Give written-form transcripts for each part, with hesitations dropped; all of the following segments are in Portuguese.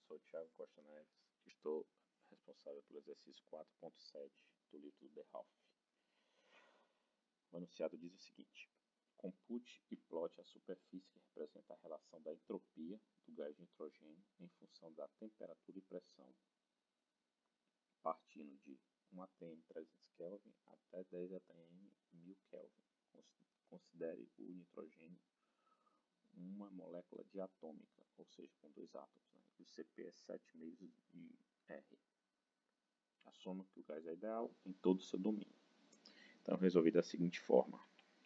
sou Thiago Costa Neves e estou responsável pelo exercício 4.7 do livro de Ralph. O enunciado diz o seguinte: compute e plote a superfície que representa a relação da entropia do gás de nitrogênio em função da temperatura e pressão, partindo de 1 atm 300 Kelvin até 10 atm 1000 Kelvin. Considere o nitrogênio uma molécula diatômica, ou seja, com dois átomos, né? O Cp é 7 meios de R. Assuma que o gás é ideal em todo o seu domínio. Então, resolvi da seguinte forma.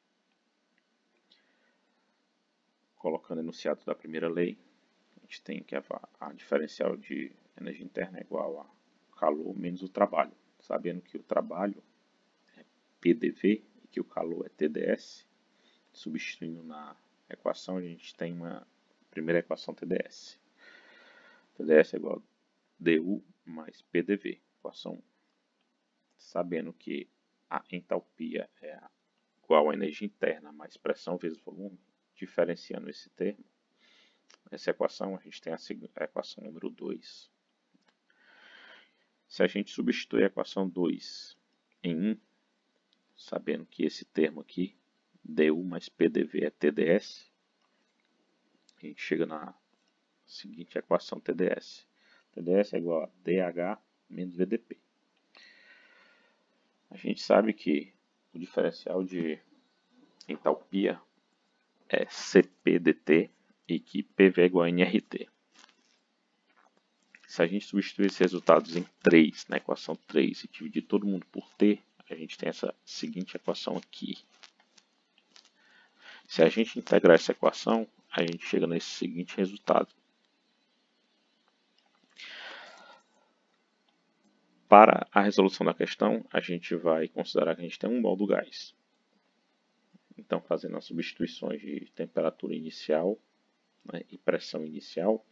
Colocando o enunciado da primeira lei, a gente tem que a diferencial de energia interna é igual a calor menos o trabalho. Sabendo que o trabalho é PDV e que o calor é TDS, substituindo na equação, a gente tem uma primeira equação TDS. TDS é igual a dU mais PDV, equação 1. Sabendo que a entalpia é igual a energia interna mais pressão vezes volume, diferenciando esse termo, essa equação, a gente tem a equação número 2. Se a gente substituir a equação 2 em 1, sabendo que esse termo aqui, dU mais PDV é TDS, a gente chega na seguinte equação TDS. TDS é igual a dH menos VDP. A gente sabe que o diferencial de entalpia é CP/dt e que PV é igual a nRT. Se a gente substituir esses resultados em 3, na equação 3, e dividir todo mundo por T, a gente tem essa seguinte equação aqui. Se a gente integrar essa equação, a gente chega nesse seguinte resultado. Para a resolução da questão, a gente vai considerar que a gente tem 1 mol do gás. Então, fazendo as substituições de temperatura inicial, né, e pressão inicial,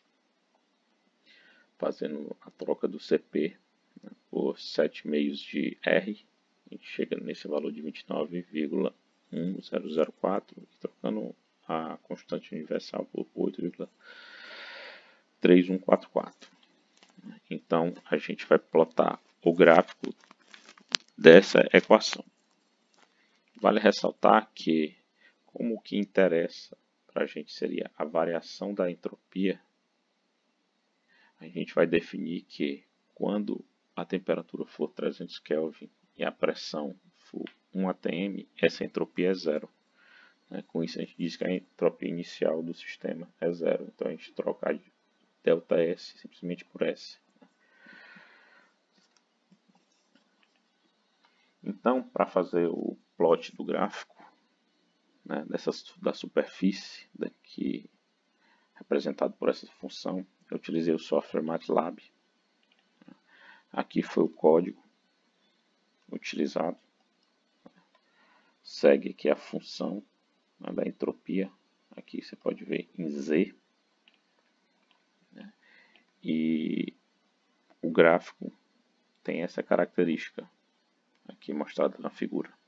fazendo a troca do Cp, né, por 7 meios de R, a gente chega nesse valor de 29,1004, e trocando a constante universal por 8,3144. Então, a gente vai plotar o gráfico dessa equação. Vale ressaltar que, como o que interessa para a gente seria a variação da entropia, a gente vai definir que quando a temperatura for 300 Kelvin e a pressão for 1 atm, essa entropia é zero. Com isso a gente diz que a entropia inicial do sistema é zero. Então a gente troca ΔS simplesmente por S. Então, para fazer o plot do gráfico, né, da superfície, daqui, representado por essa função, eu utilizei o software MATLAB. Aqui foi o código utilizado. Segue aqui a função, né, da entropia. Aqui você pode ver em Z. Né, e o gráfico tem essa característica aqui mostrada na figura.